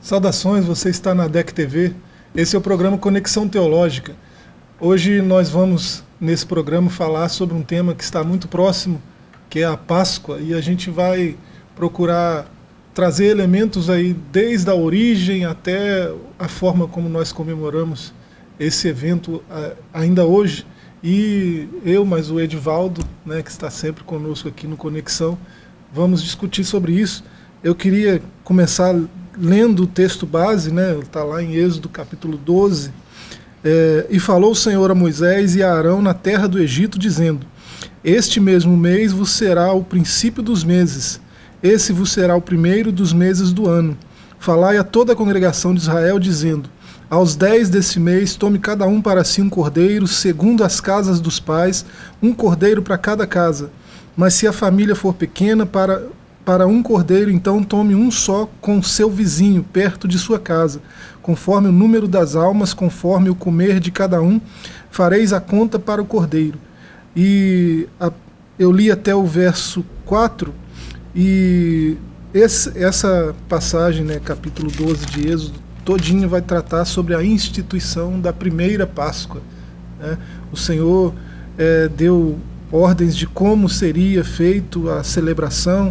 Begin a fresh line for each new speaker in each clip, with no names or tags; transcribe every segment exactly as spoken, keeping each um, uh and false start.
Saudações, você está na D E C T V. Esse é o programa Conexão Teológica. Hoje nós vamos, nesse programa, falar sobre um tema que está muito próximo, que é a Páscoa, e a gente vai procurar trazer elementos aí desde a origem até a forma como nós comemoramos esse evento ainda hoje. E eu, mais o Edivaldo, né, que está sempre conosco aqui no Conexão, vamos discutir sobre isso. Eu queria começar lendo o texto base, né, está lá em Êxodo capítulo doze, é, e falou o Senhor a Moisés e a Arão na terra do Egito, dizendo: Este mesmo mês vos será o princípio dos meses, esse vos será o primeiro dos meses do ano. Falai a toda a congregação de Israel, dizendo: Aos dez desse mês tome cada um para si um cordeiro, segundo as casas dos pais, um cordeiro para cada casa. Mas se a família for pequena, para, para um cordeiro, então tome um só com seu vizinho, perto de sua casa. Conforme o número das almas, conforme o comer de cada um, fareis a conta para o cordeiro. E a, eu li até o verso quatro, e esse, essa passagem, né, capítulo doze de Êxodo, todinho vai tratar sobre a instituição da primeira Páscoa, né? O Senhor é, deu ordens de como seria feito a celebração,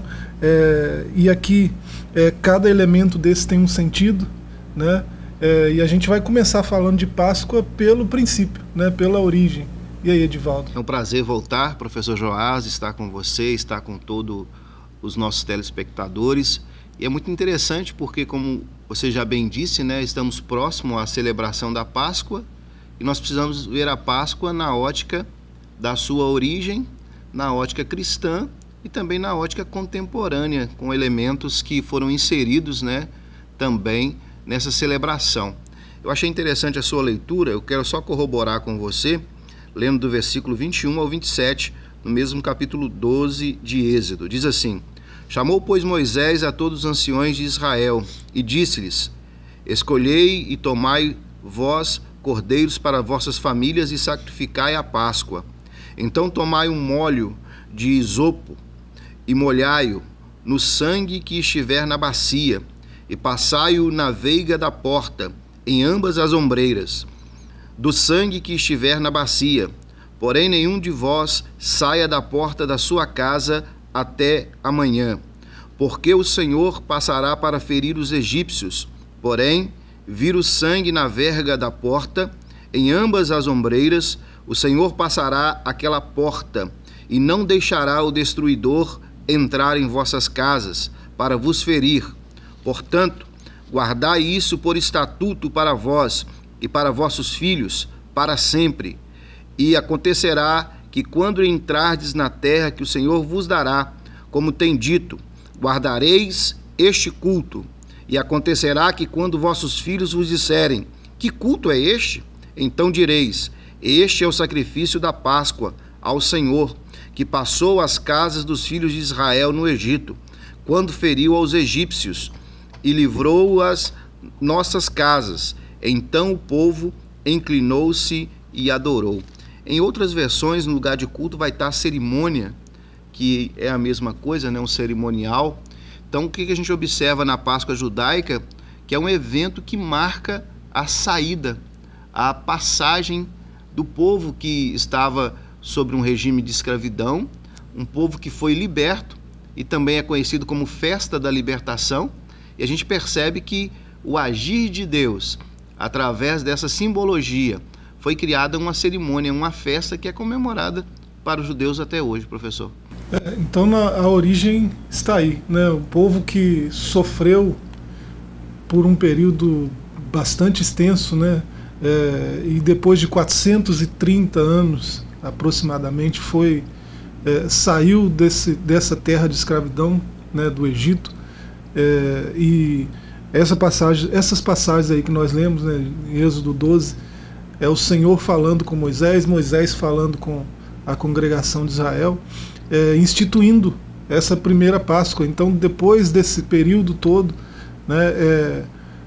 é, e aqui é, cada elemento desse tem um sentido, né? É, e a gente vai começar falando de Páscoa pelo princípio, né, pela origem. E aí, Edivaldo?
É um prazer voltar, professor Joás, estar com você, estar com todos os nossos telespectadores. E é muito interessante porque, como você já bem disse, né, estamos próximos à celebração da Páscoa, e nós precisamos ver a Páscoa na ótica da sua origem, na ótica cristã e também na ótica contemporânea, com elementos que foram inseridos, né, também nessa celebração. Eu achei interessante a sua leitura, eu quero só corroborar com você, lendo do versículo vinte e um ao vinte e sete, no mesmo capítulo doze de Êxodo. Diz assim: Chamou, pois, Moisés a todos os anciões de Israel e disse-lhes: Escolhei e tomai vós cordeiros para vossas famílias e sacrificai a Páscoa. Então tomai um molho de isopo e molhai-o no sangue que estiver na bacia, e passai-o na veiga da porta, em ambas as ombreiras, do sangue que estiver na bacia. Porém nenhum de vós saia da porta da sua casa até amanhã, porque o Senhor passará para ferir os egípcios. Porém, vir o sangue na verga da porta, em ambas as ombreiras, o Senhor passará aquela porta, e não deixará o destruidor entrar em vossas casas, para vos ferir. Portanto, guardai isso por estatuto para vós e para vossos filhos, para sempre. E acontecerá que quando entrardes na terra que o Senhor vos dará, como tem dito, guardareis este culto. E acontecerá que quando vossos filhos vos disserem: Que culto é este? Então direis: Este é o sacrifício da Páscoa ao Senhor, que passou as casas dos filhos de Israel no Egito, quando feriu aos egípcios e livrou as nossas casas. Então o povo inclinou-se e adorou. Em outras versões, no lugar de culto vai estar cerimônia, que é a mesma coisa, né? Um cerimonial. Então, o que a gente observa na Páscoa judaica? Que é um evento que marca a saída, a passagem do povo que estava sobre um regime de escravidão, um povo que foi liberto, e também é conhecido como Festa da Libertação. E a gente percebe que o agir de Deus, através dessa simbologia, foi criada uma cerimônia, uma festa que é comemorada para os judeus até hoje, professor.
É, então na, a origem está aí, né? O povo que sofreu por um período bastante extenso, né? É, e depois de quatrocentos e trinta anos aproximadamente foi, é, saiu desse, dessa terra de escravidão, né, do Egito. É, e essa passagem, essas passagens aí que nós lemos, né, em Êxodo doze, é o Senhor falando com Moisés, Moisés falando com a congregação de Israel, é, instituindo essa primeira Páscoa. Então, depois desse período todo, né, é,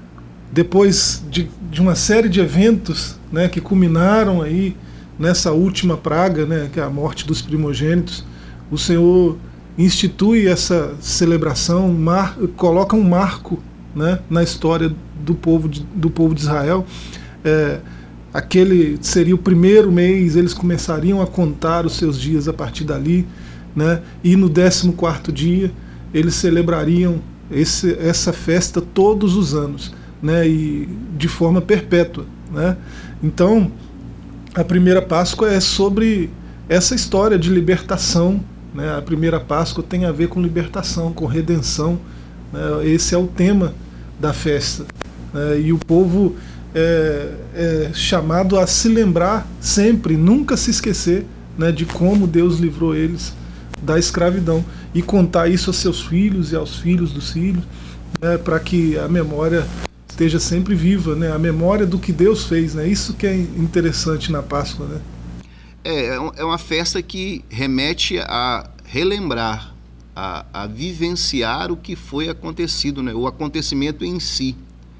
depois de, de uma série de eventos, né, que culminaram aí nessa última praga, né, que é a morte dos primogênitos, o Senhor institui essa celebração, mar, coloca um marco, né, na história do povo de, do povo de Israel. É, aquele seria o primeiro mês, eles começariam a contar os seus dias a partir dali, né, e no décimo quarto dia eles celebrariam esse, essa festa todos os anos, né, e de forma perpétua, né. Então a primeira Páscoa é sobre essa história de libertação, né. A primeira Páscoa tem a ver com libertação, com redenção, né. Esse é o tema da festa, né, e o povo é, é chamado a se lembrar sempre, nunca se esquecer, né, de como Deus livrou eles da escravidão, e contar isso aos seus filhos e aos filhos dos filhos, né, para que a memória esteja sempre viva, né, a memória do que Deus fez, né, isso que é interessante na Páscoa, né.
É, é uma festa que remete a relembrar, a, a vivenciar o que foi acontecido, né, o acontecimento em si.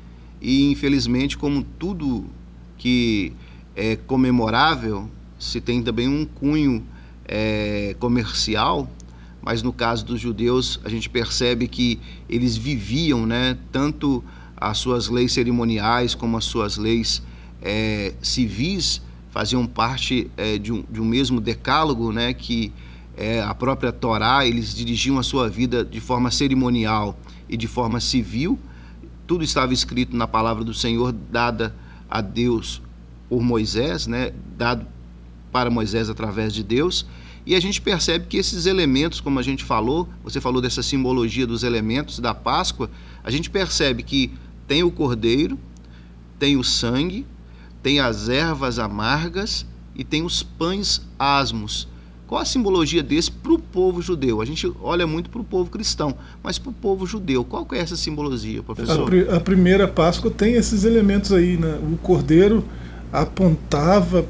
E infelizmente, como tudo que é comemorável, se tem também um cunho é, comercial, mas no caso dos judeus a gente percebe que eles viviam, né, tanto as suas leis cerimoniais como as suas leis é, civis faziam parte é, de, um, de um mesmo decálogo, né, que é a própria Torá. Eles dirigiam a sua vida de forma cerimonial e de forma civil. Tudo estava escrito na palavra do Senhor, dada a Deus por Moisés, né, dado para Moisés através de Deus. E a gente percebe que esses elementos, como a gente falou, você falou dessa simbologia dos elementos da Páscoa, a gente percebe que tem o cordeiro, tem o sangue, tem as ervas amargas e tem os pães asmos. Qual a simbologia desse para o povo judeu? A gente olha muito para o povo cristão, mas para o povo judeu, qual que é essa simbologia, professor?
A, a primeira Páscoa tem esses elementos aí, né? O cordeiro apontava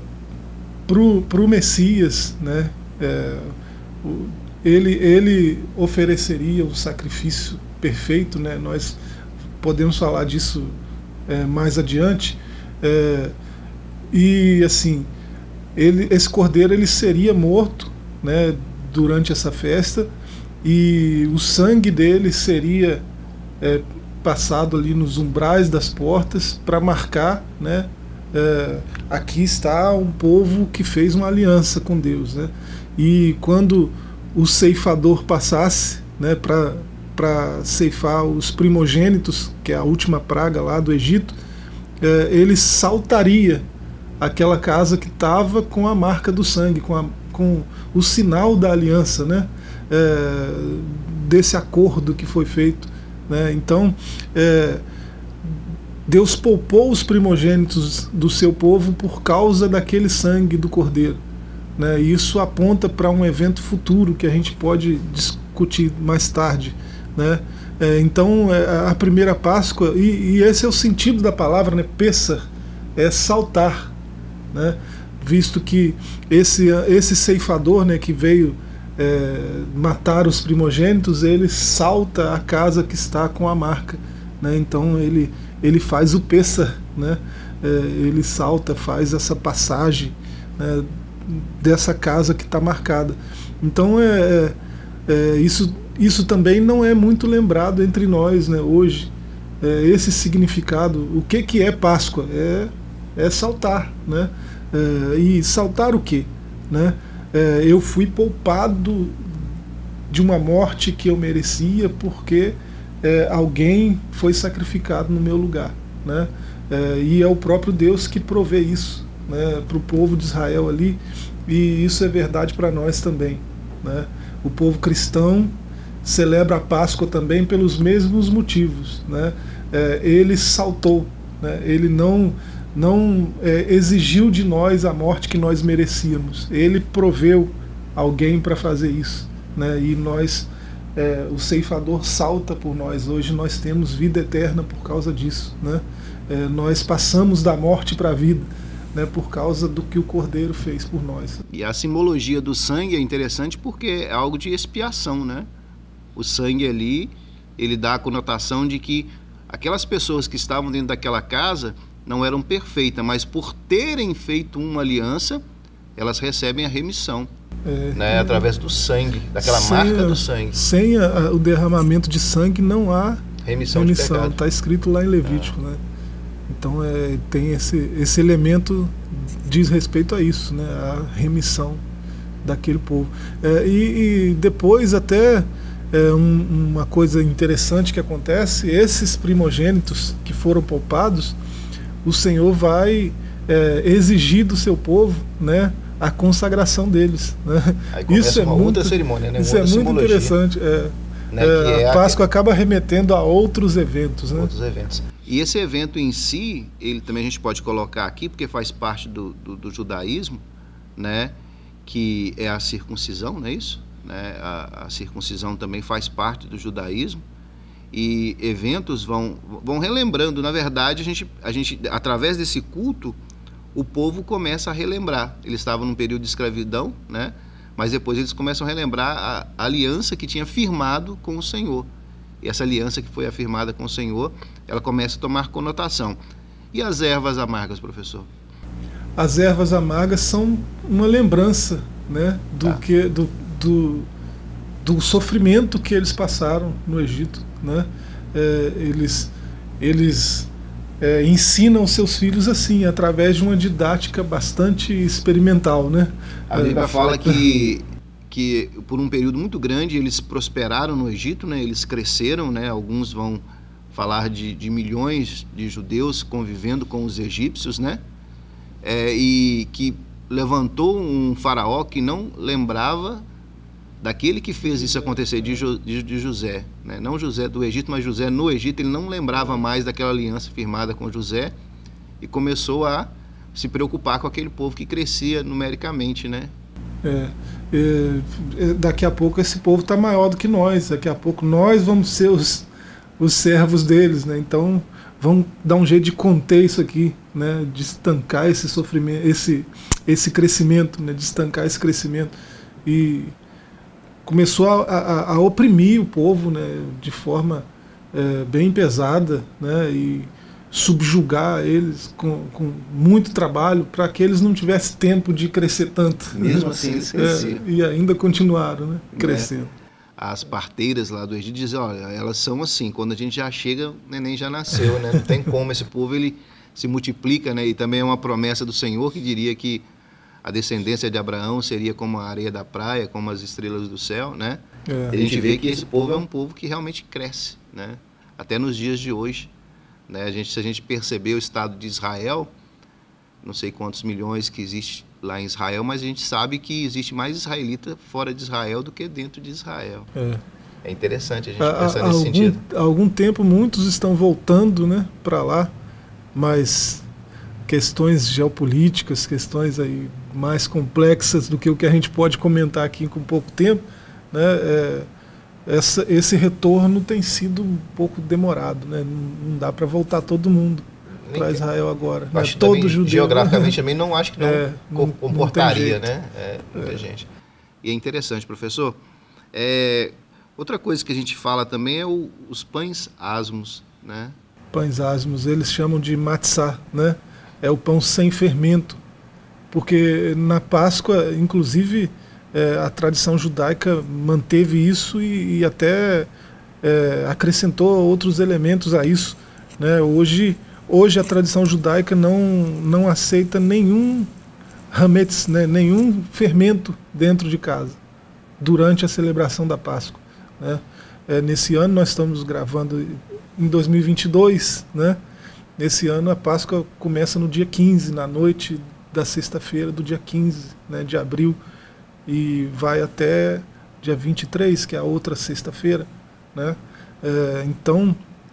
para o Messias, né? É, o, ele, ele ofereceria o sacrifício perfeito, né? Nós podemos falar disso é, mais adiante. É, e assim, ele, esse cordeiro ele seria morto, né, durante essa festa, e o sangue dele seria é, passado ali nos umbrais das portas para marcar, né, é, aqui está um povo que fez uma aliança com Deus, né, e quando o ceifador passasse, né, para para ceifar os primogênitos, que é a última praga lá do Egito, é, ele saltaria aquela casa que estava com a marca do sangue, com, a, com o sinal da aliança, né, é, desse acordo que foi feito, né. Então é, Deus poupou os primogênitos do seu povo por causa daquele sangue do cordeiro, né, e isso aponta para um evento futuro que a gente pode discutir mais tarde, né. É, então é, a primeira Páscoa, e, e esse é o sentido da palavra, né, Pessah, é saltar, né, visto que esse, esse ceifador, né, que veio é, matar os primogênitos, ele salta a casa que está com a marca, né, então ele, ele faz o Pessah, né, é, ele salta, faz essa passagem, né, dessa casa que está marcada. Então é, é, isso, isso também não é muito lembrado entre nós, né, hoje, é, esse significado. O que, que é Páscoa? É, é saltar, né? É, e saltar o quê? Né? É, eu fui poupado de uma morte que eu merecia porque é, alguém foi sacrificado no meu lugar, né? É, e é o próprio Deus que provê isso, né, para o povo de Israel ali, e isso é verdade para nós também, né? O povo cristão celebra a Páscoa também pelos mesmos motivos, né? É, ele saltou, né? Ele não não é, exigiu de nós a morte que nós merecíamos. Ele proveu alguém para fazer isso, né? E nós, é, o ceifador salta por nós. Hoje nós temos vida eterna por causa disso, né? É, nós passamos da morte para a vida, né, por causa do que o Cordeiro fez por nós.
E a simbologia do sangue é interessante porque é algo de expiação, né? O sangue ali, ele dá a conotação de que aquelas pessoas que estavam dentro daquela casa não eram perfeitas, mas por terem feito uma aliança, elas recebem a remissão, é, né, através do sangue, daquela marca
a,
do sangue.
Sem a, o derramamento de sangue não há
remissão,
remissão
de pecado.
Está escrito lá em Levítico, ah. né? Então é, tem esse, esse elemento, diz respeito a isso, né? A remissão daquele povo. É, e, e depois até é, um, uma coisa interessante que acontece, esses primogênitos que foram poupados, o Senhor vai é, exigir do seu povo, né, a consagração deles, né?
Aí começa
isso é
uma
muito,
outra cerimônia, né?
Isso é muito simbologia. interessante. É, né, é, a Páscoa a... acaba remetendo a outros eventos, né?
Outros eventos. E esse evento em si, ele também a gente pode colocar aqui, porque faz parte do, do, do judaísmo, né? Que é a circuncisão, não é isso? Né? A, a circuncisão também faz parte do judaísmo. E eventos vão, vão relembrando. Na verdade, a gente, a gente, através desse culto, o povo começa a relembrar. Eles estavam num período de escravidão, né? Mas depois eles começam a relembrar a, a aliança que tinha firmado com o Senhor. E essa aliança que foi afirmada com o Senhor, ela começa a tomar conotação. E as ervas amargas, professor?
As ervas amargas são uma lembrança, né, do, tá. que, do, do, do sofrimento que eles passaram no Egito, né? É, eles eles é, ensinam seus filhos assim, através de uma didática bastante experimental, né?
A Bíblia é, fala que, que por um período muito grande eles prosperaram no Egito, né? Eles cresceram, né? Alguns vão falar de, de milhões de judeus convivendo com os egípcios, né? É, e que levantou um faraó que não lembrava daquele que fez isso acontecer, de, jo, de, de José, né? Não José do Egito, mas José no Egito. Ele não lembrava mais daquela aliança firmada com José e começou a se preocupar com aquele povo que crescia numericamente, né?
É, é, daqui a pouco esse povo está maior do que nós, daqui a pouco nós vamos ser os, os servos deles, né? Então vamos dar um jeito de conter isso aqui, né? De estancar esse sofrimento, esse, esse crescimento, né? De estancar esse crescimento. E começou a, a, a oprimir o povo, né? De forma é, bem pesada, né? E subjugar eles com, com muito trabalho para que eles não tivessem tempo de crescer tanto.
Mesmo assim eles cresciam.
É, e ainda continuaram, né? Crescendo.
É. As parteiras lá do Egito dizem, olha, elas são assim, quando a gente já chega, o neném já nasceu, né? Não tem como, esse povo ele se multiplica, né? E também é uma promessa do Senhor que diria que a descendência de Abraão seria como a areia da praia, como as estrelas do céu, né? É. A gente vê que esse povo é um povo que realmente cresce, né? Até nos dias de hoje, né? A gente, se a gente perceber o estado de Israel, não sei quantos milhões que existe lá em Israel, mas a gente sabe que existe mais israelita fora de Israel do que dentro de Israel. É, é interessante a gente
há,
pensar
há
nesse
algum,
sentido.
Há algum tempo muitos estão voltando, né, para lá, mas questões geopolíticas, questões aí mais complexas do que o que a gente pode comentar aqui com pouco tempo, né, é, essa, esse retorno tem sido um pouco demorado, né, não, não dá para voltar todo mundo para Israel agora.
Acho
né?
Todo
judeu,
geograficamente também não acho que não,
é, não
comportaria,
não
né? É, muita é. gente. E é interessante, professor. É, outra coisa que a gente fala também é o, os pães asmos, né?
Pães asmos, eles chamam de matzá, né? É o pão sem fermento, porque na Páscoa, inclusive, é, a tradição judaica manteve isso e, e até é, acrescentou outros elementos a isso, né? Hoje Hoje a tradição judaica não, não aceita nenhum hametz, né, nenhum fermento dentro de casa, durante a celebração da Páscoa, né? É, nesse ano nós estamos gravando em dois mil e vinte e dois, né? Nesse ano a Páscoa começa no dia quinze, na noite da sexta-feira do dia quinze, né, de abril, e vai até dia vinte e três, que é a outra sexta-feira, né? É, então,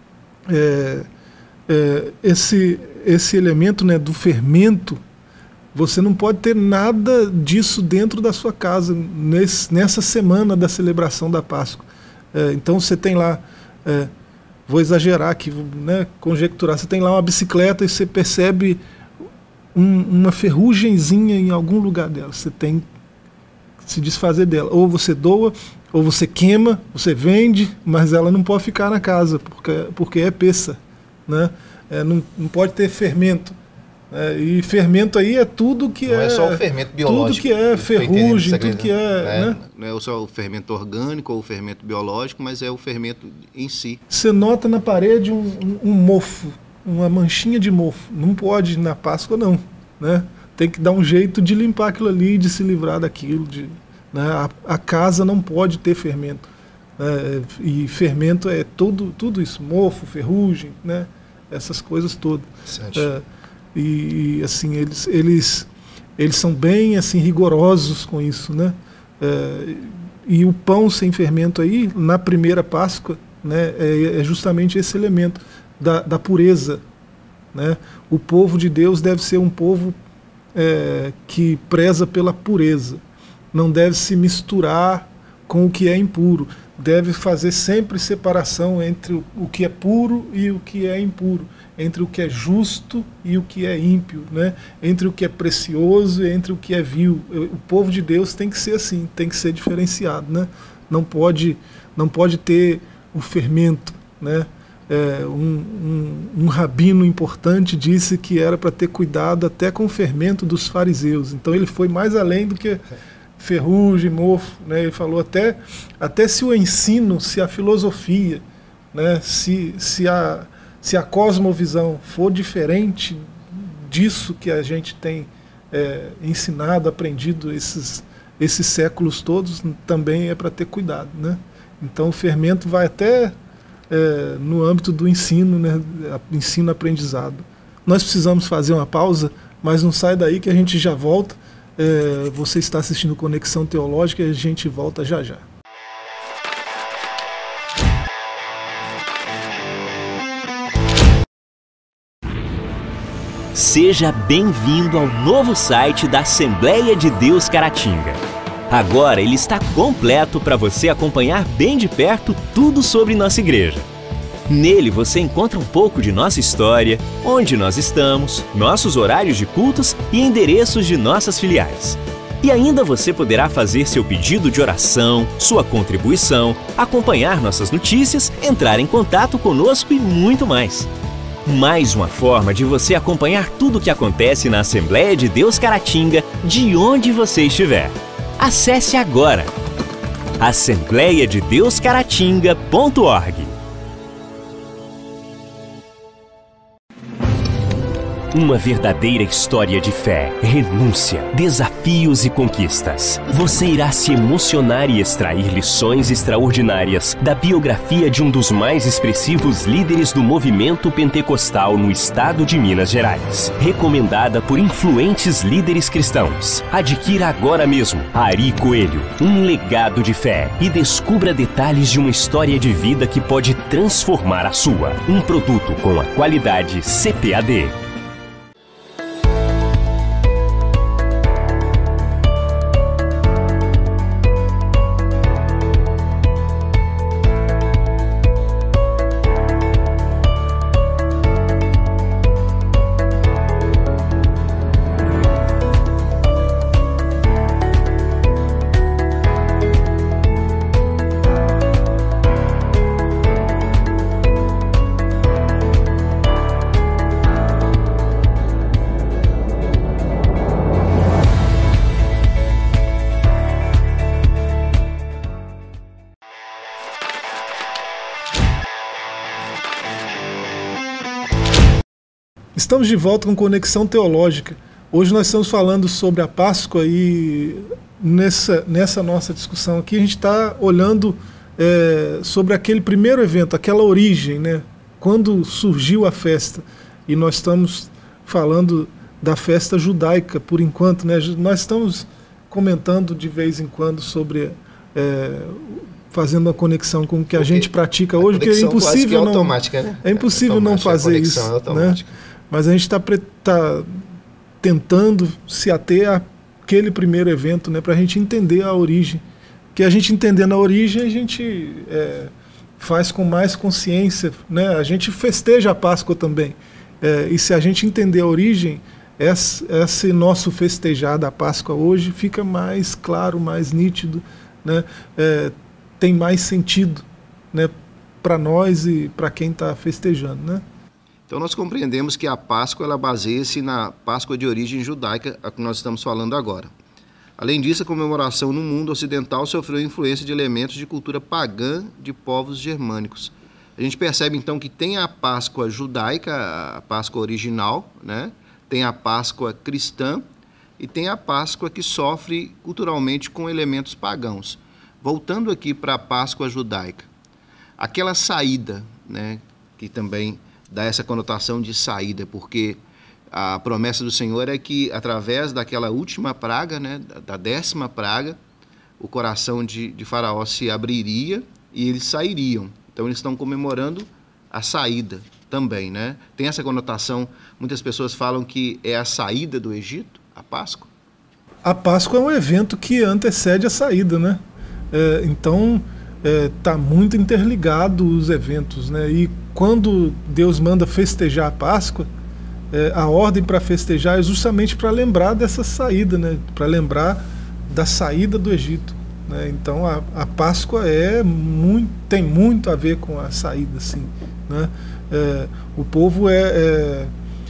é, É, esse, esse elemento, né, do fermento, você não pode ter nada disso dentro da sua casa nesse, nessa semana da celebração da Páscoa. É, então você tem lá, é, vou exagerar aqui, né, conjecturar, você tem lá uma bicicleta e você percebe um, uma ferrugemzinha em algum lugar dela, você tem que se desfazer dela, ou você doa, ou você queima, você vende, mas ela não pode ficar na casa, porque, porque é peça. Né? É, não, não pode ter fermento É, e fermento aí é tudo que
não
é...
Não é só o fermento biológico.
Tudo que é ferrugem, tudo que é...
Né?
Né?
Não é só o fermento orgânico ou o fermento biológico, mas é o fermento em si.
Você nota na parede um, um, um mofo, uma manchinha de mofo. Não pode na Páscoa, não. Né? Tem que dar um jeito de limpar aquilo ali, de se livrar daquilo. De, né? a, a casa não pode ter fermento. Né? E fermento é tudo, tudo isso, mofo, ferrugem, né? Essas coisas todas. É, e assim, eles, eles, eles são bem assim, rigorosos com isso. Né? É, e o pão sem fermento aí, na primeira Páscoa, né, é, é justamente esse elemento da, da pureza. Né? O povo de Deus deve ser um povo é, que preza pela pureza. Não deve se misturar com o que é impuro. Deve fazer sempre separação entre o, o que é puro e o que é impuro. Entre o que é justo e o que é ímpio. Né? Entre o que é precioso e entre o que é vil. O povo de Deus tem que ser assim, tem que ser diferenciado. Né? Não pode, não pode ter o fermento. Né? É, um, um, um rabino importante disse que era para ter cuidado até com o fermento dos fariseus. Então ele foi mais além do que ferrugem, mofo. Né? Ele falou até, até se o ensino, se a filosofia, né? se, se, a, se a cosmovisão for diferente disso que a gente tem é, ensinado, aprendido esses, esses séculos todos, também é para ter cuidado. Né? Então o fermento vai até... É, no âmbito do ensino, né, ensino-aprendizado. Nós precisamos fazer uma pausa, mas não sai daí que a gente já volta. É, você está assistindo Conexão Teológica e a gente volta já já.
Seja bem-vindo ao novo site da Assembleia de Deus Caratinga. Agora ele está completo para você acompanhar bem de perto tudo sobre nossa igreja. Nele você encontra um pouco de nossa história, onde nós estamos, nossos horários de cultos e endereços de nossas filiais. E ainda você poderá fazer seu pedido de oração, sua contribuição, acompanhar nossas notícias, entrar em contato conosco e muito mais. Mais uma forma de você acompanhar tudo o que acontece na Assembleia de Deus Caratinga, de onde você estiver. Acesse agora assembleia de deus caratinga ponto org. Uma verdadeira história de fé, renúncia, desafios e conquistas. Você irá se emocionar e extrair lições extraordinárias da biografia de um dos mais expressivos líderes do movimento pentecostal no estado de Minas Gerais. Recomendada por influentes líderes cristãos. Adquira agora mesmo Ari Coelho, um legado de fé, e descubra detalhes de uma história de vida que pode transformar a sua. Um produto com a qualidade C P A D.
Estamos de volta com Conexão Teológica. Hoje nós estamos falando sobre a Páscoa e nessa, nessa nossa discussão aqui a gente está olhando é, sobre aquele primeiro evento, aquela origem, né? Quando surgiu a festa. E nós estamos falando da festa judaica por enquanto, né? Nós estamos comentando de vez em quando sobre... É, fazendo uma conexão com o que a gente pratica hoje, que é impossível não,
automática, né?
é impossível não fazer isso, né? Mas a gente está tá tentando se ater àquele primeiro evento, né, para a gente entender a origem. Que a gente entendendo a origem, a gente é, faz com mais consciência, né? A gente festeja a Páscoa também. É, e se a gente entender a origem, esse, esse nosso festejar da Páscoa hoje fica mais claro, mais nítido, né? É, tem mais sentido, né, para nós e para quem está festejando, né?
Então nós compreendemos que a Páscoa ela baseia-se na Páscoa de origem judaica, a que nós estamos falando agora. Além disso, a comemoração no mundo ocidental sofreu influência de elementos de cultura pagã de povos germânicos. A gente percebe então que tem a Páscoa judaica, a Páscoa original, né? Tem a Páscoa cristã e tem a Páscoa que sofre culturalmente com elementos pagãos. Voltando aqui para a Páscoa judaica, aquela saída, né, que também dá essa conotação de saída, porque a promessa do Senhor é que através daquela última praga, né, da décima praga, o coração de, de Faraó se abriria e eles sairiam. Então eles estão comemorando a saída também, né? Tem essa conotação, muitas pessoas falam que é a saída do Egito, a Páscoa.
A Páscoa é um evento que antecede a saída, né? É, então está é, muito interligado os eventos, né? E quando Deus manda festejar a Páscoa, é, a ordem para festejar é justamente para lembrar dessa saída, né? Para lembrar da saída do Egito. Né? Então a, a Páscoa é muito, tem muito a ver com a saída, assim, né? É, o povo é, é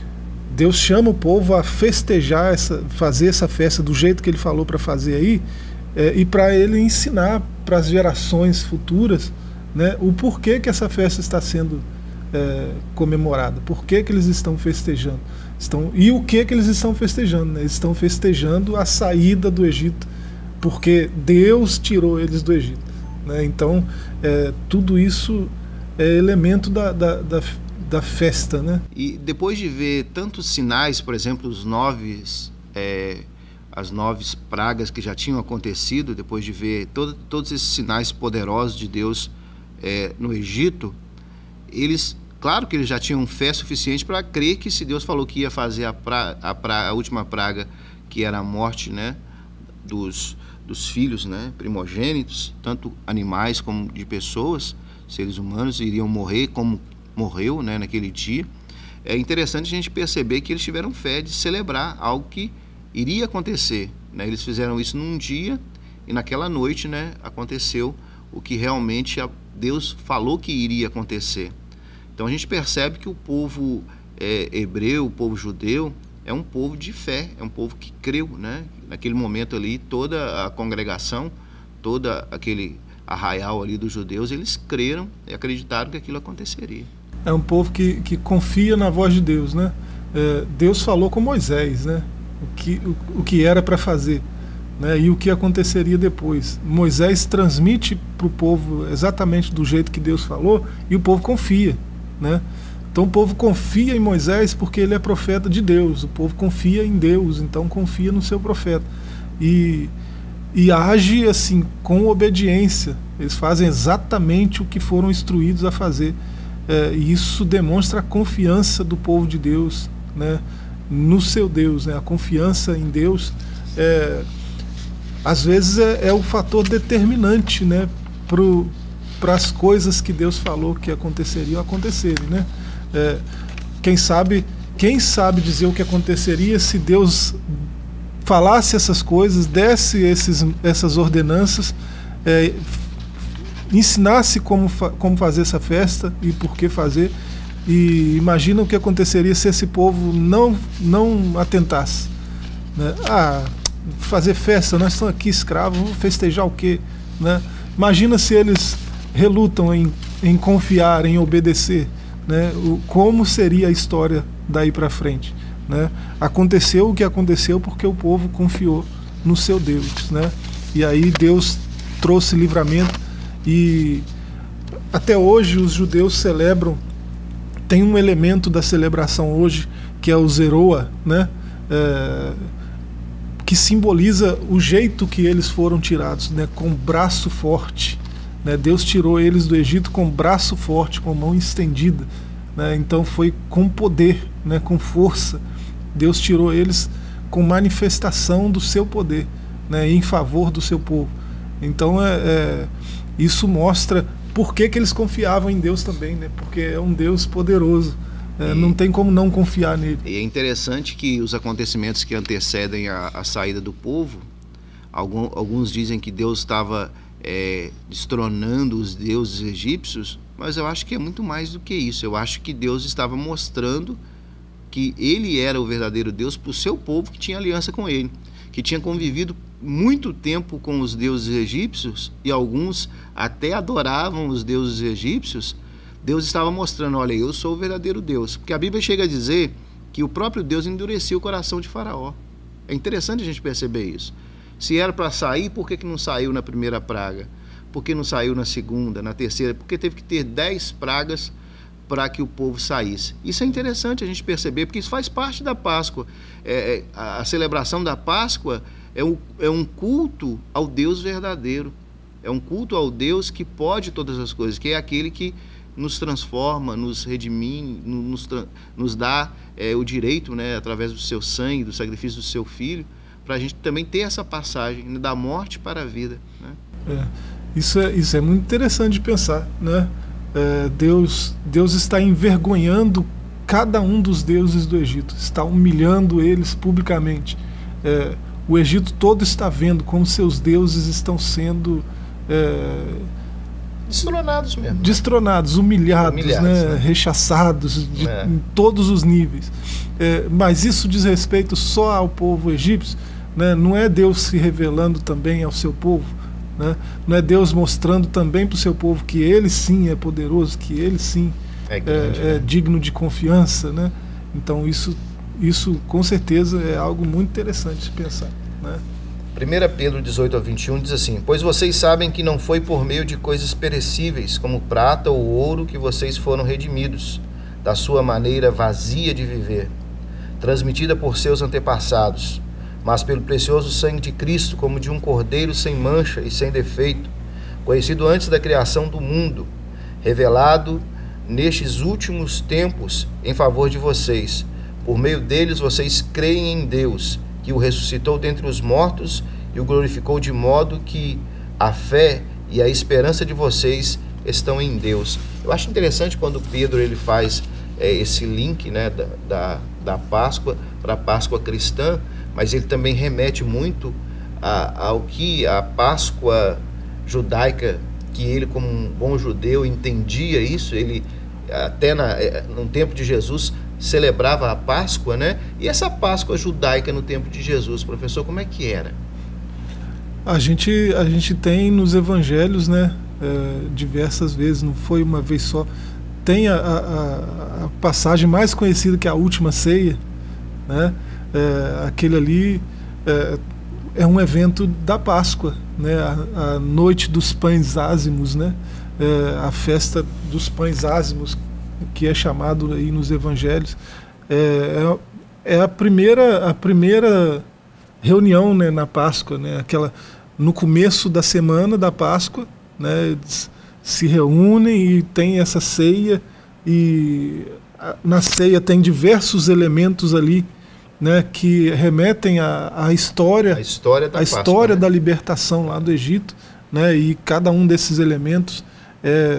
Deus chama o povo a festejar, essa, fazer essa festa do jeito que ele falou para fazer aí, é, e para ele ensinar para as gerações futuras, né, o porquê que essa festa está sendo é, comemorada, por que que eles estão festejando, estão, e o que que eles estão festejando, né? Eles estão festejando a saída do Egito, porque Deus tirou eles do Egito, né? Então é, tudo isso é elemento da, da, da, da festa, né?
E depois de ver tantos sinais, por exemplo, os nove, é, as nove pragas que já tinham acontecido, depois de ver todo, todos esses sinais poderosos de Deus é, no Egito, eles, claro que eles já tinham fé suficiente para crer que se Deus falou que ia fazer a, pra, a, pra, a última praga, que era a morte, né, dos, dos filhos, né, primogênitos, tanto animais como de pessoas, seres humanos iriam morrer como morreu, né, naquele dia. É interessante a gente perceber que eles tiveram fé de celebrar algo que iria acontecer, né? Eles fizeram isso num dia e naquela noite, né, aconteceu o que realmente Deus falou que iria acontecer. Então a gente percebe que o povo é, hebreu, o povo judeu, é um povo de fé, é um povo que creu, né? Naquele momento ali, toda a congregação, toda aquele arraial ali dos judeus, eles creram e acreditaram que aquilo aconteceria.
É um povo que, que confia na voz de Deus, né? É, Deus falou com Moisés, né? O que, o, o que era para fazer, né? E o que aconteceria depois. Moisés transmite para o povo exatamente do jeito que Deus falou e o povo confia, né? Então o povo confia em Moisés porque ele é profeta de Deus. O povo confia em Deus, então confia no seu profeta. E, e age assim com obediência. Eles fazem exatamente o que foram instruídos a fazer. É, e isso demonstra a confiança do povo de Deus, né, no seu Deus, né? A confiança em Deus é, às vezes é, é o fator determinante, né, para as coisas que Deus falou que aconteceriam acontecerem, né? É, quem sabe quem sabe dizer o que aconteceria se Deus falasse essas coisas, desse esses, essas ordenanças, é, ensinasse como, fa como fazer essa festa e por que fazer, e imagina o que aconteceria se esse povo não, não atentasse, né? Ah, fazer festa, nós estamos aqui escravos, vamos festejar o quê, né? Imagina se eles relutam em, em confiar, em obedecer, né? O, como seria a história daí para frente, né? Aconteceu o que aconteceu porque o povo confiou no seu Deus, né? E aí Deus trouxe livramento. E até hoje os judeus celebram, tem um elemento da celebração hoje, que é o Zeroa, né? É, que simboliza o jeito que eles foram tirados, né? Com braço forte, né? Deus tirou eles do Egito com braço forte, com mão estendida, né? Então foi com poder, né? Com força. Deus tirou eles com manifestação do seu poder, né? Em favor do seu povo. Então é... é isso mostra por que que eles confiavam em Deus também, né? Porque é um Deus poderoso, é, não tem como não confiar nele.
E é interessante que os acontecimentos que antecedem a, a saída do povo, algum, alguns dizem que Deus estava é, destronando os deuses egípcios, mas eu acho que é muito mais do que isso. Eu acho que Deus estava mostrando que ele era o verdadeiro Deus para o seu povo que tinha aliança com ele, que tinha convivido muito tempo com os deuses egípcios, e alguns até adoravam os deuses egípcios. Deus estava mostrando, olha, eu sou o verdadeiro Deus, porque a Bíblia chega a dizer que o próprio Deus endureceu o coração de Faraó. É interessante a gente perceber isso. Se era para sair, por que que não saiu na primeira praga? Por que não saiu na segunda, na terceira? Porque teve que ter dez pragas para que o povo saísse. Isso é interessante a gente perceber, porque isso faz parte da Páscoa. É, a, a celebração da Páscoa é um, é um culto ao Deus verdadeiro. É um culto ao Deus que pode todas as coisas, que é aquele que nos transforma, nos redime, nos, nos dá é, o direito, né, através do seu sangue, do sacrifício do seu filho, para a gente também ter essa passagem, né, da morte para a vida. Né?
É, isso, é, isso é muito interessante de pensar, né? É, Deus, Deus está envergonhando cada um dos deuses do Egito, está humilhando eles publicamente. É, o Egito todo está vendo como seus deuses estão sendo é,
destronados mesmo.
Destronados, humilhados,
humilhados
né?
né?
rechaçados de, é. em todos os níveis. É, mas isso diz respeito só ao povo egípcio, né? Não é Deus se revelando também ao seu povo, né? Não é Deus mostrando também para o seu povo que ele sim é poderoso, que ele sim é, grande, é, né? é digno de confiança, né? Então isso, isso com certeza é algo muito interessante de pensar, né?
primeira Pedro dezoito a vinte e um diz assim: pois vocês sabem que não foi por meio de coisas perecíveis, como prata ou ouro, que vocês foram redimidos da sua maneira vazia de viver, transmitida por seus antepassados, mas pelo precioso sangue de Cristo, como de um cordeiro sem mancha e sem defeito, conhecido antes da criação do mundo, revelado nestes últimos tempos em favor de vocês. Por meio deles vocês creem em Deus, que o ressuscitou dentre os mortos e o glorificou, de modo que a fé e a esperança de vocês estão em Deus. Eu acho interessante quando Pedro ele faz é, esse link, né, da, da, da Páscoa para a Páscoa cristã, mas ele também remete muito a, ao que a Páscoa judaica, que ele como um bom judeu entendia isso, ele até na, no tempo de Jesus celebrava a Páscoa, né? E essa Páscoa judaica no tempo de Jesus, professor, como é que era?
A gente, a gente tem nos evangelhos, né, é, diversas vezes, não foi uma vez só. Tem a, a, a passagem mais conhecida, que é a última ceia, né? É, aquele ali é, é um evento da Páscoa, né? A, a noite dos pães ázimos, né? É, a festa dos pães ázimos, que é chamado aí nos evangelhos, é, é a primeira a primeira reunião, né, na Páscoa, né, aquela no começo da semana da Páscoa, né, eles se reúnem e tem essa ceia, e na ceia tem diversos elementos ali, né, que remetem à, à história,
a história da
a
Páscoa,
história
né?
da libertação lá do Egito, né, e cada um desses elementos é,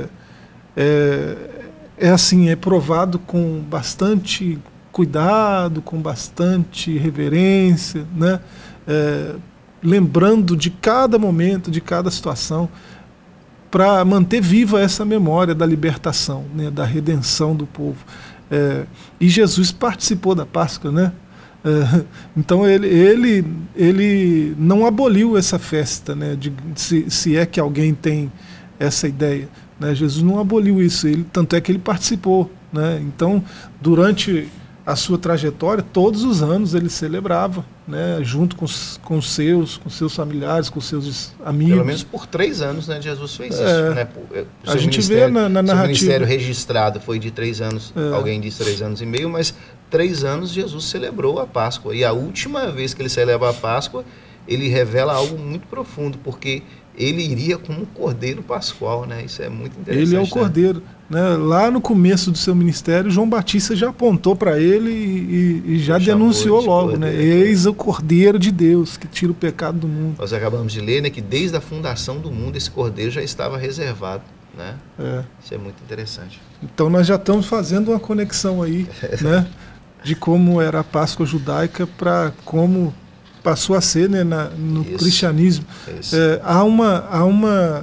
é É assim, é provado com bastante cuidado, com bastante reverência, né? É, lembrando de cada momento, de cada situação, para manter viva essa memória da libertação, né? Da redenção do povo. É, e Jesus participou da Páscoa, né? É, então ele, ele, ele não aboliu essa festa, né? De, se, se é que alguém tem essa ideia. Né, Jesus não aboliu isso, ele, tanto é que ele participou, né? Então, durante a sua trajetória, todos os anos ele celebrava, né, junto com os, com os seus, com seus familiares, com seus amigos.
Pelo menos por três anos, né, Jesus fez
é,
isso. Né? Por, por
a gente vê na, na narrativa.
O ministério registrado foi de três anos, é. alguém disse três anos e meio, mas três anos Jesus celebrou a Páscoa. E a última vez que ele celebra a Páscoa, ele revela algo muito profundo, porque ele iria como um cordeiro pascual, né? Isso é muito interessante.
Ele é o cordeiro, né? Né? Lá no começo do seu ministério, João Batista já apontou para ele e, e, e já denunciou logo, cordeiro, né? Eis o cordeiro de Deus que tira o pecado do mundo.
Nós acabamos de ler, né, que desde a fundação do mundo esse cordeiro já estava reservado, né?
É.
Isso é muito interessante.
Então nós já estamos fazendo uma conexão aí, né, de como era a Páscoa judaica para como passou a ser, né, na, no
Isso.
cristianismo.
Isso.
É, há uma, há uma,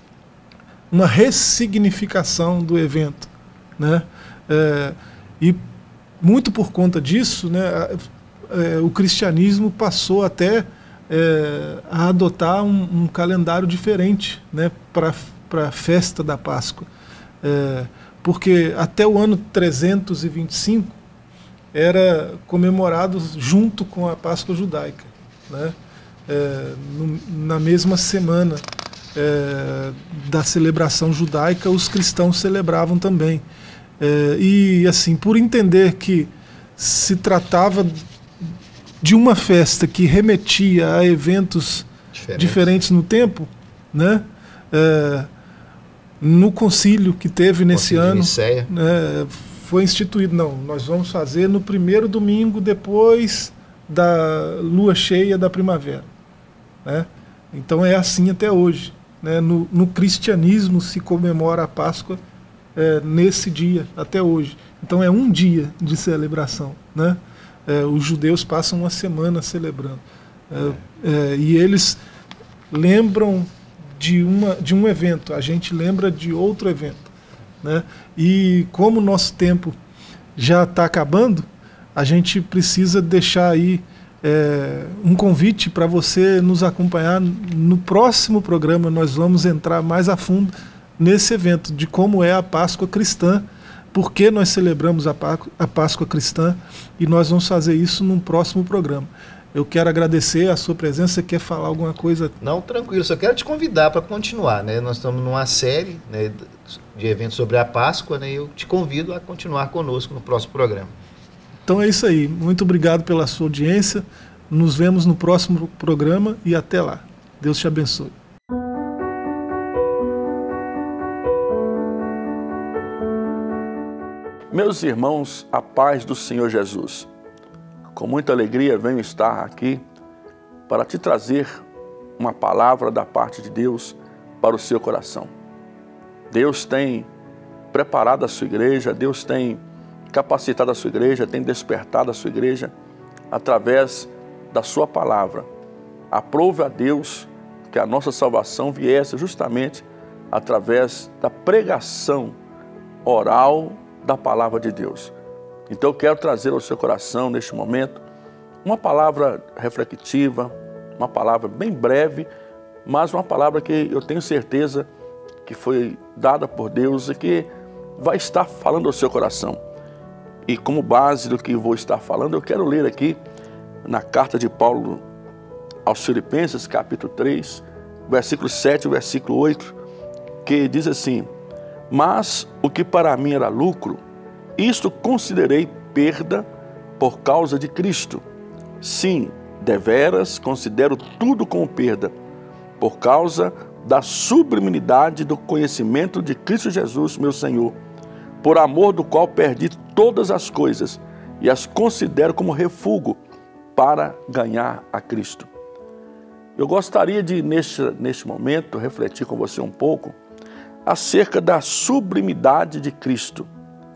uma ressignificação do evento, né? É, e muito por conta disso, né, é, o cristianismo passou até é, a adotar um, um calendário diferente, né, para a festa da Páscoa. É, porque até o ano trezentos e vinte e cinco era comemorado junto com a Páscoa judaica, né? É, no, na mesma semana é, da celebração judaica, os cristãos celebravam também. É, e assim, por entender que se tratava de uma festa que remetia a eventos Diferente. diferentes no tempo, né? É, no concílio que teve nesse ano, né, foi instituído, não, nós vamos fazer no primeiro domingo depois da lua cheia da primavera, né? Então é assim até hoje, né? No, no cristianismo se comemora a Páscoa é, nesse dia, até hoje. Então é um dia de celebração, né? É, os judeus passam uma semana celebrando. É, é, e eles lembram de, uma, de um evento, a gente lembra de outro evento, né? E como o nosso tempo já está acabando, a gente precisa deixar aí é, um convite para você nos acompanhar. No próximo programa nós vamos entrar mais a fundo nesse evento, de como é a Páscoa cristã, por que nós celebramos a Páscoa cristã, e nós vamos fazer isso num próximo programa. Eu quero agradecer a sua presença. Você quer falar alguma coisa?
Não, tranquilo, só quero te convidar para continuar, né? Nós estamos numa série, né, de eventos sobre a Páscoa, né? E eu te convido a continuar conosco no próximo programa.
Então é isso aí. Muito obrigado pela sua audiência. Nos vemos no próximo programa e até lá. Deus te abençoe.
Meus irmãos, a paz do Senhor Jesus. Com muita alegria venho estar aqui para te trazer uma palavra da parte de Deus para o seu coração. Deus tem preparado a sua igreja, Deus tem capacitado a sua igreja, tem despertado a sua igreja através da sua palavra. Aprove a Deus que a nossa salvação viesse justamente através da pregação oral da palavra de Deus. Então eu quero trazer ao seu coração neste momento uma palavra reflexiva, uma palavra bem breve, mas uma palavra que eu tenho certeza que foi dada por Deus e que vai estar falando ao seu coração. E como base do que vou estar falando, eu quero ler aqui na carta de Paulo aos Filipenses, capítulo três, versículo sete e versículo oito, que diz assim: mas o que para mim era lucro, isto considerei perda por causa de Cristo. Sim, deveras considero tudo como perda, por causa da sublimidade do conhecimento de Cristo Jesus, meu Senhor, por amor do qual perdi todas as coisas e as considero como refúgio para ganhar a Cristo. Eu gostaria de, neste, neste momento, refletir com você um pouco acerca da sublimidade de Cristo.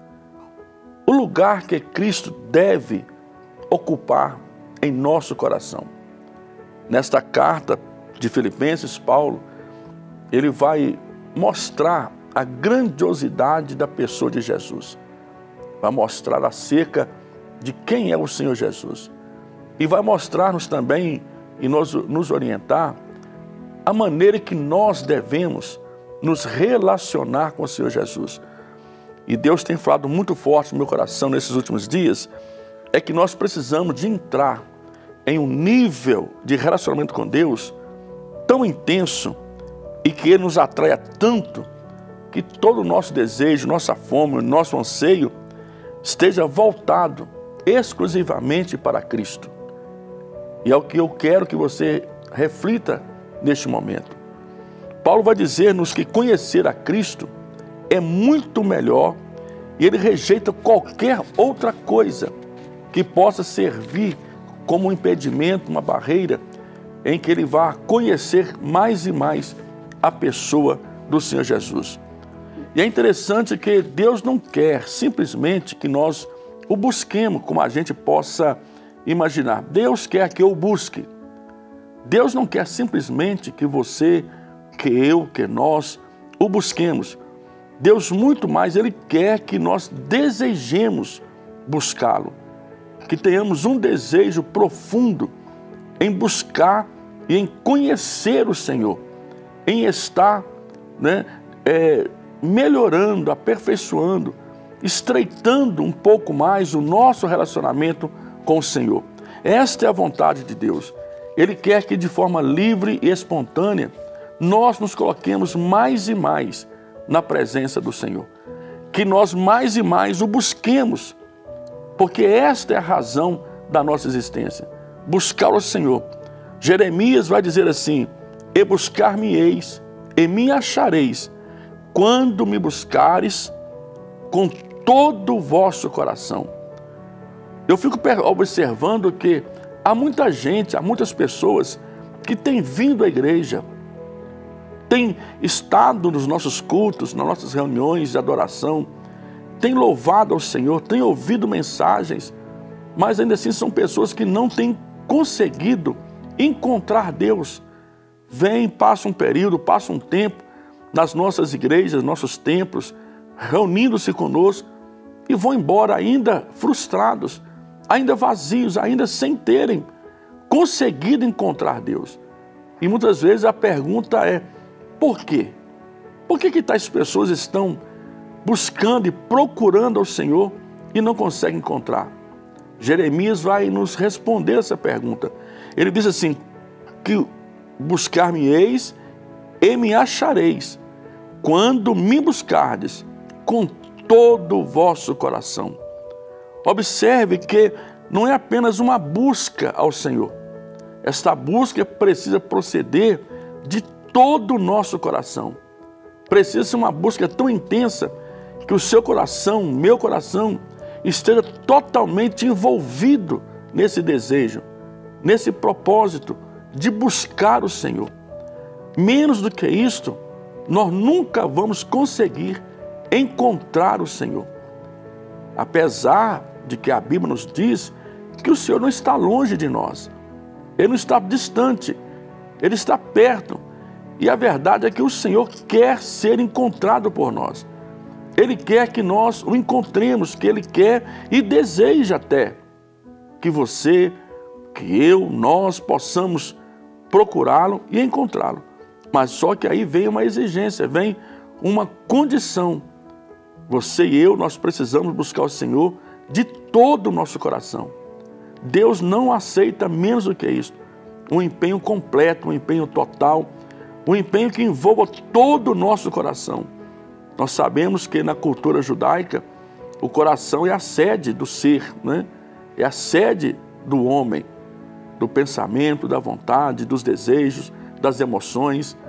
O lugar que Cristo deve ocupar em nosso coração. Nesta carta de Filipenses, Paulo, ele vai mostrar a grandiosidade da pessoa de Jesus. Vai mostrar acerca de quem é o Senhor Jesus. E vai mostrar-nos também e nos, nos orientar a maneira que nós devemos nos relacionar com o Senhor Jesus. E Deus tem falado muito forte no meu coração nesses últimos dias, é que nós precisamos de entrar em um nível de relacionamento com Deus tão intenso e que Ele nos atraia tanto que todo o nosso desejo, nossa fome, nosso anseio esteja voltado exclusivamente para Cristo. E é o que eu quero que você reflita neste momento. Paulo vai dizer-nos que conhecer a Cristo é muito melhor e ele rejeita qualquer outra coisa que possa servir como um impedimento, uma barreira, em que ele vá conhecer mais e mais a pessoa do Senhor Jesus. E é interessante que Deus não quer simplesmente que nós o busquemos, como a gente possa imaginar. Deus quer que eu busque. Deus não quer simplesmente que você, que eu, que nós o busquemos. Deus muito mais, Ele quer que nós desejemos buscá-lo. Que tenhamos um desejo profundo em buscar e em conhecer o Senhor. Em estar, né, é, melhorando, aperfeiçoando, estreitando um pouco mais o nosso relacionamento com o Senhor. Esta é a vontade de Deus. Ele quer que de forma livre e espontânea nós nos coloquemos mais e mais na presença do Senhor. Que nós mais e mais o busquemos, porque esta é a razão da nossa existência. Buscar o Senhor. Jeremias vai dizer assim: e buscar-me-eis, e me achareis, quando me buscares com todo o vosso coração. Eu fico observando que há muita gente, há muitas pessoas que têm vindo à igreja, têm estado nos nossos cultos, nas nossas reuniões de adoração, têm louvado ao Senhor, têm ouvido mensagens, mas ainda assim são pessoas que não têm conseguido encontrar Deus. Vêm, passam um período, passam um tempo nas nossas igrejas, nossos templos, reunindo-se conosco e vão embora ainda frustrados, ainda vazios, ainda sem terem conseguido encontrar Deus. E muitas vezes a pergunta é: por quê? Por que que tais pessoas estão buscando e procurando ao Senhor e não conseguem encontrar? Jeremias vai nos responder essa pergunta. Ele diz assim, que buscar-me-eis e me achareis, quando me buscardes com todo o vosso coração. Observe que não é apenas uma busca ao Senhor. Esta busca precisa proceder de todo o nosso coração. Precisa ser uma busca tão intensa que o seu coração, meu coração, esteja totalmente envolvido nesse desejo, nesse propósito de buscar o Senhor. Menos do que isto, nós nunca vamos conseguir encontrar o Senhor. Apesar de que a Bíblia nos diz que o Senhor não está longe de nós. Ele não está distante, Ele está perto. E a verdade é que o Senhor quer ser encontrado por nós. Ele quer que nós o encontremos, que Ele quer e deseja até que você, que eu, nós possamos procurá-lo e encontrá-lo. Mas só que aí vem uma exigência, vem uma condição. Você e eu, nós precisamos buscar o Senhor de todo o nosso coração. Deus não aceita menos do que isso. Um empenho completo, um empenho total, um empenho que envolva todo o nosso coração. Nós sabemos que na cultura judaica, o coração é a sede do ser, né? É a sede do homem, do pensamento, da vontade, dos desejos, das emoções.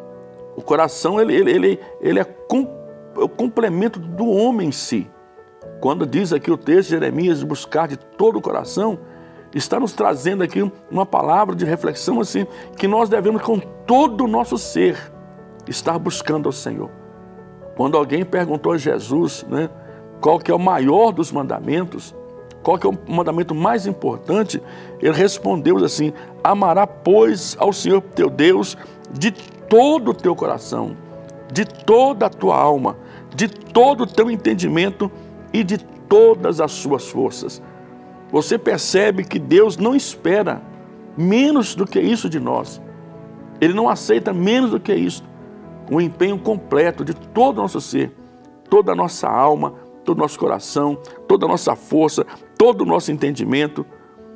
O coração ele, ele, ele, ele é com, o complemento do homem em si. Quando diz aqui o texto de Jeremias, buscar de todo o coração, está nos trazendo aqui uma palavra de reflexão assim, que nós devemos com todo o nosso ser estar buscando ao Senhor. Quando alguém perguntou a Jesus, né, qual que é o maior dos mandamentos, qual que é o mandamento mais importante, ele respondeu assim: amará, pois, ao Senhor teu Deus de todo o teu coração, de toda a tua alma, de todo o teu entendimento e de todas as suas forças. Você percebe que Deus não espera menos do que isso de nós. Ele não aceita menos do que isso. Um empenho completo de todo o nosso ser, toda a nossa alma, todo o nosso coração, toda a nossa força, todo o nosso entendimento.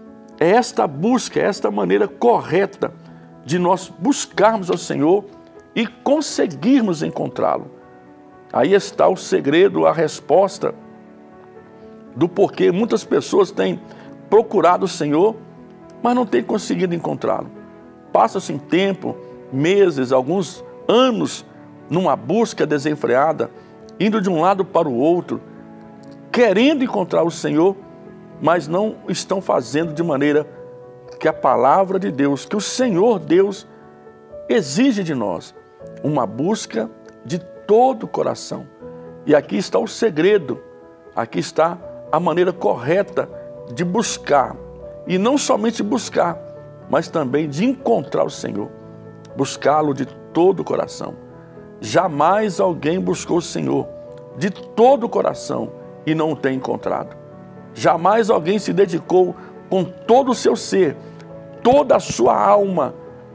É esta busca, é esta maneira correta de nós buscarmos ao Senhor e conseguirmos encontrá-lo. Aí está o segredo, a resposta do porquê muitas pessoas têm procurado o Senhor, mas não têm conseguido encontrá-lo. Passa-se um tempo, meses, alguns anos, numa busca desenfreada, indo de um lado para o outro, querendo encontrar o Senhor, mas não estão fazendo de maneira que a palavra de Deus, que o Senhor Deus exige de nós, uma busca de todo o coração. E aqui está o segredo, aqui está a maneira correta de buscar E não somente buscar, mas também de encontrar o Senhor. Buscá-lo de todo o coração. Jamais alguém buscou o Senhor de todo o coração e não o tem encontrado. Jamais alguém se dedicou com todo o seu ser, toda a sua alma,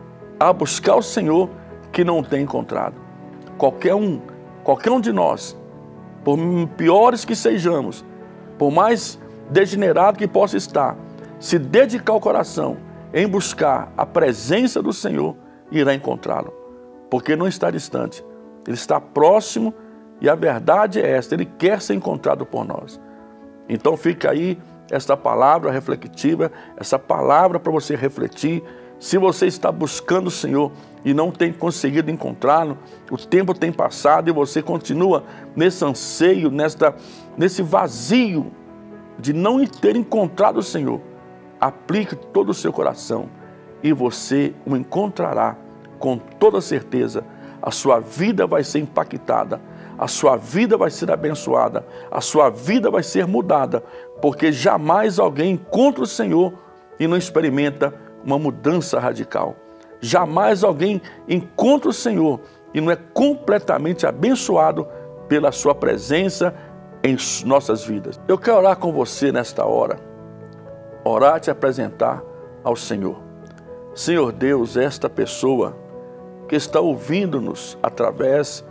a buscar o Senhor que não o tem encontrado. Qualquer um, qualquer um de nós, por piores que sejamos, por mais degenerado que possa estar, se dedicar o coração em buscar a presença do Senhor, irá encontrá-lo. Porque não está distante, Ele está próximo e a verdade é esta, Ele quer ser encontrado por nós. Então fica aí esta palavra reflexiva, essa palavra para você refletir. Se você está buscando o Senhor e não tem conseguido encontrá-lo, o tempo tem passado e você continua nesse anseio, nesta, nesse vazio de não ter encontrado o Senhor, aplique todo o seu coração e você o encontrará com toda certeza. A sua vida vai ser impactada, a sua vida vai ser abençoada, a sua vida vai ser mudada, porque jamais alguém encontra o Senhor e não experimenta uma mudança radical. Jamais alguém encontra o Senhor e não é completamente abençoado pela sua presença em nossas vidas. Eu quero orar com você nesta hora, orar e te apresentar ao Senhor. Senhor Deus, esta pessoa que está ouvindo-nos através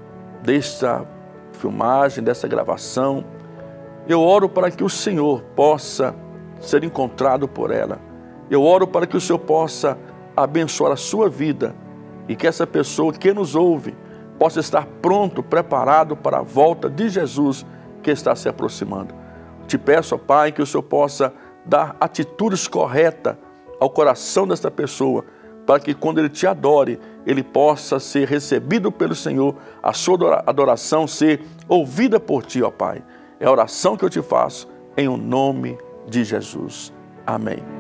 desta filmagem, dessa gravação, eu oro para que o Senhor possa ser encontrado por ela. Eu oro para que o Senhor possa abençoar a sua vida e que essa pessoa que nos ouve possa estar pronto, preparado para a volta de Jesus que está se aproximando. Te peço, ó Pai, que o Senhor possa dar atitudes corretas ao coração desta pessoa, para que quando ele te adore, ele possa ser recebido pelo Senhor, a sua adoração ser ouvida por ti, ó Pai. É a oração que eu te faço em o nome de Jesus. Amém.